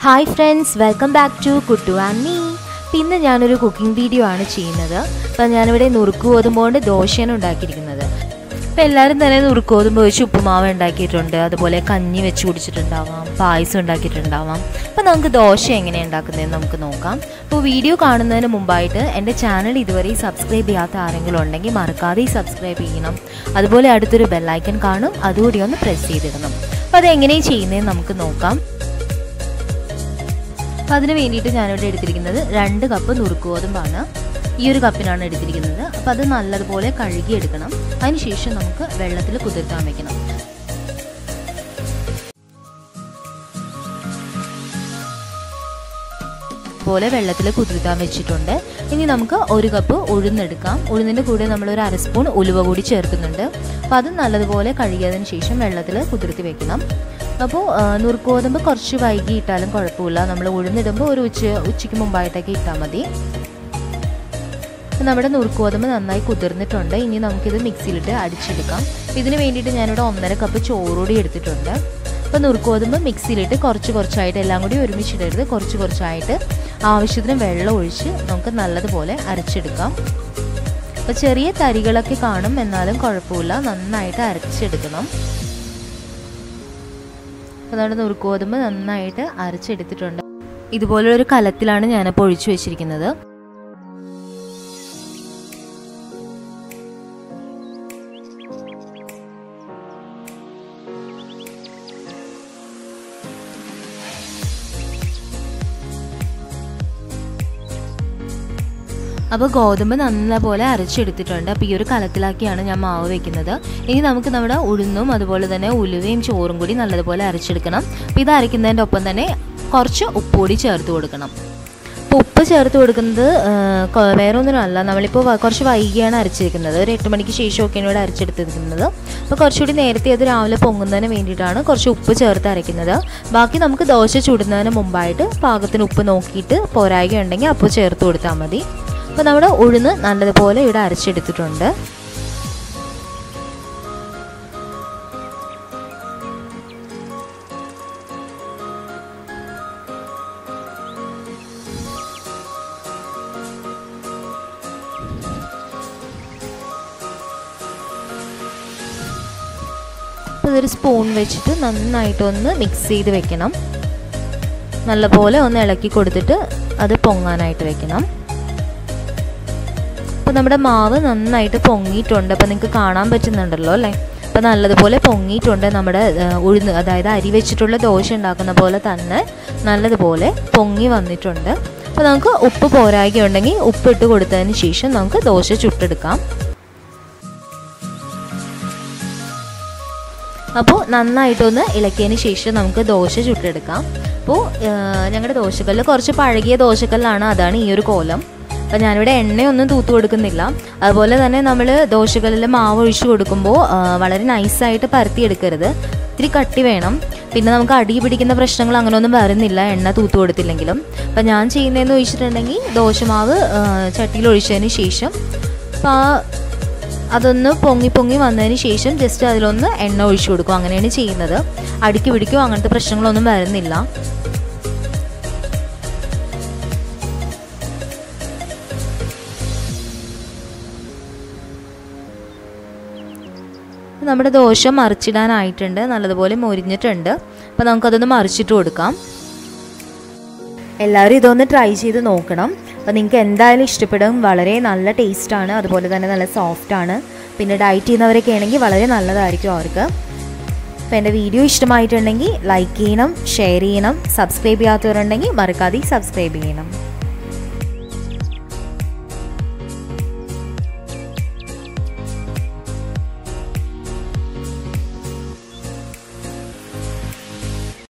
Hi friends, welcome back to Kuttu and me. ഇന്ന് ഞാനൊരു cooking video ആണ് ചെയ്യുന്നത്. അപ്പോൾ ഞാനിവിടെ നുറുക്കുഗോതമ്പുകൊണ്ട് ദോശയാണ് ഉണ്ടാക്കിയിരിക്കുന്നത്. അപ്പോൾ എല്ലാവരും തന്നെ നുറുക്കുഗോതമ്പ് വെച്ച് ഉപ്പുമാവ് ഉണ്ടാക്കിയിട്ടുണ്ട്, അതുപോലെ കഞ്ഞി വെച്ച് കുടിച്ചിട്ടുണ്ടാവാം, പായസം ഉണ്ടാക്കിയിട്ടുണ്ടാവാം. അപ്പോൾ നമുക്ക് ദോശ എങ്ങനെയാണ് ഉണ്ടാക്കുന്നതെന്ന് നമുക്ക് നോക്കാം. അപ്പോൾ വീഡിയോ കാണുന്നതിന് മുമ്പായിട്ട് എൻ്റെ ചാനൽ ഇതുവരെ സബ്സ്ക്രൈബ് ചെയ്യാത്ത ആരെങ്കിലും ഉണ്ടെങ്കിൽ മറക്കാതെ സബ്സ്ക്രൈബ് ചെയ്യണം. അതുപോലെ അടുത്തൊരു ബെല്ലൈക്കൺ കാണും, അതുകൂടി ഒന്ന് പ്രസ് ചെയ്തിടണം. അപ്പോൾ അതെങ്ങനെയാണ് ചെയ്യുന്നതെന്ന് നമുക്ക് നോക്കാം. അപ്പോൾ അതിന് വേണ്ടിയിട്ട് ഞാനിവിടെ എടുത്തിരിക്കുന്നത് 2 കപ്പ് നുറുക്കുഗോതമ്പാണ്. ഈ ഒരു കപ്പിനാണ് എടുത്തിരിക്കുന്നത്. അപ്പോൾ അത് നല്ലതുപോലെ കഴുകിയെടുക്കണം. അതിനുശേഷം നമുക്ക് വെള്ളത്തിൽ കുതിർത്താൻ വെക്കണം. പോലെ വെള്ളത്തിൽ കുതിർത്താൻ വെച്ചിട്ടുണ്ട്. ഇനി നമുക്ക് 1 കപ്പ് ഉഴുന്നെടുക്കാം. ഉഴുന്നിൻ്റെ കൂടെ നമ്മളൊരു 1/2 സ്പൂൺ ഉലുവ കൂടി ചേർക്കുന്നുണ്ട്. അപ്പോൾ അത് നല്ലതുപോലെ കഴുകിയതിന് ശേഷം വെള്ളത്തിൽ കുതിർത്തി വെക്കണം. അപ്പോൾ നുറുക്കുഗോതമ്പ് കുറച്ച് വൈകി ഇട്ടാലും കുഴപ്പമില്ല. നമ്മൾ ഉഴുന്നിടുമ്പോൾ ഒരു ഉച്ചയ്ക്ക് മുമ്പായിട്ടൊക്കെ ഇട്ടാൽ മതി. നമ്മുടെ നുറുക്കുഗോതമ്പ് നന്നായി കുതിർന്നിട്ടുണ്ട്. ഇനി നമുക്കിത് മിക്സിയിലിട്ട് അടിച്ചെടുക്കാം. ഇതിന് വേണ്ടിയിട്ട് ഞാനിവിടെ 1.5 കപ്പ് ചോറുകൂടി എടുത്തിട്ടുണ്ട്. അപ്പോൾ നുറുക്കുഗോതമ്പ് മിക്സിയിലിട്ട് കുറച്ചായിട്ട് എല്ലാം കൂടി ഒരുമിച്ചിടരുത്, കുറച്ചായിട്ട് ആവശ്യത്തിന് വെള്ളം ഒഴിച്ച് നമുക്ക് നല്ലതുപോലെ അരച്ചെടുക്കാം. അപ്പോൾ ചെറിയ തരികളൊക്കെ കാണും, എന്നാലും കുഴപ്പമില്ല, നന്നായിട്ട് അരച്ചെടുക്കണം. അപ്പോൾ നമ്മുടെ നുറുക്കുഗോതമ്പ് നന്നായിട്ട് അരച്ചെടുത്തിട്ടുണ്ട്. ഇതുപോലൊരു കലത്തിലാണ് ഞാനിപ്പോൾ ഒഴിച്ചു വെച്ചിരിക്കുന്നത്. അപ്പോൾ ഗോതമ്പ് നല്ലപോലെ അരച്ചെടുത്തിട്ടുണ്ട്. അപ്പോൾ ഈ ഒരു കലത്തിലാക്കിയാണ് ഞാൻ മാവ് വെക്കുന്നത്. ഇനി നമുക്ക് നമ്മുടെ ഉഴുന്നും അതുപോലെ തന്നെ ഉലുവയും ചോറും കൂടി നല്ലതുപോലെ അരച്ചെടുക്കണം. അപ്പോൾ ഇത് അരയ്ക്കുന്നതിൻ്റെ ഒപ്പം തന്നെ കുറച്ച് ഉപ്പ് കൂടി ചേർത്ത് കൊടുക്കണം. അപ്പോൾ ഉപ്പ് ചേർത്ത് കൊടുക്കുന്നത് വേറെ ഒന്നിനുമല്ല, നമ്മളിപ്പോൾ കുറച്ച് വൈകിയാണ് അരച്ചിരിക്കുന്നത്. ഒരു 8 മണിക്ക് ശേഷമൊക്കെയാണ് ഇവിടെ അരച്ചെടുത്തിരിക്കുന്നത്. അപ്പോൾ കുറച്ചുകൂടി നേരത്തെ അത് രാവിലെ പൊങ്ങുന്നതിന് വേണ്ടിയിട്ടാണ് കുറച്ച് ഉപ്പ് ചേർത്ത് അരയ്ക്കുന്നത്. ബാക്കി നമുക്ക് ദോശ ചുടുന്നതിന് മുമ്പായിട്ട് പാകത്തിന് ഉപ്പ് നോക്കിയിട്ട് പോരായ്ക ഉണ്ടെങ്കിൽ അപ്പോൾ ചേർത്ത് കൊടുത്താൽ മതി. അപ്പോൾ നമ്മുടെ ഉഴുന്ന് നല്ലതുപോലെ ഇവിടെ അരച്ചെടുത്തിട്ടുണ്ട്. അപ്പോൾ ഇതൊരു സ്പൂൺ വെച്ചിട്ട് നന്നായിട്ടൊന്ന് മിക്സ് ചെയ്ത് വെക്കണം. നല്ലപോലെ ഒന്ന് ഇളക്കി കൊടുത്തിട്ട് അത് പൊങ്ങാനായിട്ട് വെക്കണം. അപ്പോൾ നമ്മുടെ മാവ് നന്നായിട്ട് പൊങ്ങിയിട്ടുണ്ട്. അപ്പോൾ നിങ്ങൾക്ക് കാണാൻ പറ്റുന്നുണ്ടല്ലോ അല്ലേ? അപ്പോൾ നല്ലതുപോലെ പൊങ്ങിയിട്ടുണ്ട്. നമ്മുടെ ഉഴുന്ന്, അതായത് അരി വെച്ചിട്ടുള്ള ദോശ ഉണ്ടാക്കുന്ന പോലെ തന്നെ നല്ലതുപോലെ പൊങ്ങി വന്നിട്ടുണ്ട്. അപ്പോൾ നമുക്ക് ഉപ്പ് പോരായ്ക ഉണ്ടെങ്കിൽ ഉപ്പിട്ട് കൊടുത്തതിന് ശേഷം നമുക്ക് ദോശ ചുട്ടെടുക്കാം. അപ്പോൾ നന്നായിട്ടൊന്ന് ഇളക്കിയതിന് ശേഷം നമുക്ക് ദോശ ചുട്ടെടുക്കാം. അപ്പോൾ ഞങ്ങളുടെ ദോശക്കല്ല് കുറച്ച് പഴകിയ ദോശക്കല്ലാണ്, അതാണ് ഈ ഒരു കോലം. അപ്പോൾ ഞാനിവിടെ എണ്ണയൊന്നും തൂത്ത് കൊടുക്കുന്നില്ല. അതുപോലെ തന്നെ നമ്മൾ ദോശക്കല്ലിൽ മാവ് ഒഴിച്ച് കൊടുക്കുമ്പോൾ വളരെ നൈസായിട്ട് പരത്തിയെടുക്കരുത്, ഇത്തിരി കട്ടി വേണം. പിന്നെ നമുക്ക് അടി പിടിക്കുന്ന പ്രശ്നങ്ങൾ അങ്ങനെയൊന്നും വരുന്നില്ല എണ്ണ തൂത്ത് കൊടുത്തില്ലെങ്കിലും. അപ്പോൾ ഞാൻ ചെയ്യുന്നതെന്ന് ചോദിച്ചിട്ടുണ്ടെങ്കിൽ ദോശമാവ് ചട്ടിയിൽ ഒഴിച്ചതിന് ശേഷം അതൊന്ന് പൊങ്ങി വന്നതിന് ശേഷം ജസ്റ്റ് അതിലൊന്ന് എണ്ണ ഒഴിച്ചു കൊടുക്കും. അങ്ങനെയാണ് ചെയ്യുന്നത്. അടിക്ക് പിടിക്കും അങ്ങനത്തെ പ്രശ്നങ്ങളൊന്നും വരുന്നില്ല. നമ്മുടെ ദോശ മറിച്ചിടാനായിട്ടുണ്ട്, നല്ലതുപോലെ മൊരിഞ്ഞിട്ടുണ്ട്. അപ്പോൾ നമുക്കതൊന്ന് മറിച്ചിട്ട് കൊടുക്കാം. എല്ലാവരും ഇതൊന്ന് ട്രൈ ചെയ്ത് നോക്കണം. അപ്പോൾ നിങ്ങൾക്ക് എന്തായാലും ഇഷ്ടപ്പെടും. വളരെ നല്ല ടേസ്റ്റാണ്, അതുപോലെ തന്നെ നല്ല സോഫ്റ്റാണ്. പിന്നെ ഡയറ്റ് ചെയ്യുന്നവരൊക്കെ ആണെങ്കിൽ വളരെ നല്ലതായിരിക്കും അവർക്ക്. അപ്പോൾ എൻ്റെ വീഡിയോ ഇഷ്ടമായിട്ടുണ്ടെങ്കിൽ ലൈക്ക് ചെയ്യണം, ഷെയർ ചെയ്യണം. സബ്സ്ക്രൈബ് ചെയ്യാത്തവരുണ്ടെങ്കിൽ മറക്കാതെ സബ്സ്ക്രൈബ് ചെയ്യണം.